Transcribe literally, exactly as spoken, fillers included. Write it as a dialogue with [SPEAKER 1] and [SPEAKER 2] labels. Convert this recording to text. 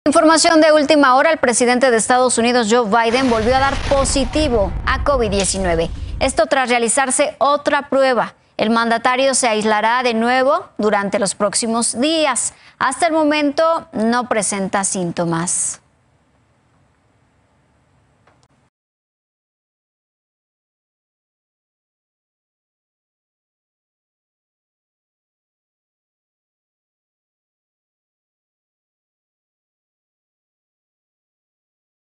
[SPEAKER 1] Información de última hora, el presidente de Estados Unidos, Joe Biden, volvió a dar positivo a COVID diecinueve. Esto tras realizarse otra prueba. El mandatario se aislará de nuevo durante los próximos días. Hasta el momento no presenta síntomas.